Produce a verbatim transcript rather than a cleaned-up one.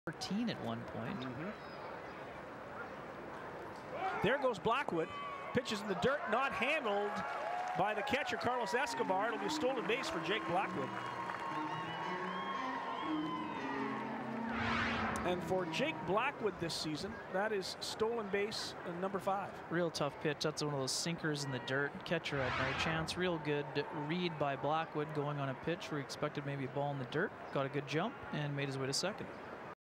fourteen at one point. Mm-hmm. There goes Blackwood. Pitches in the dirt, not handled by the catcher, Carlos Escobar. It'll be a stolen base for Jake Blackwood. And for Jake Blackwood this season, that is stolen base uh, number five. Real tough pitch. That's one of those sinkers in the dirt. Catcher had no chance. Real good read by Blackwood going on a pitch where he expected maybe a ball in the dirt. Got a good jump and made his way to second.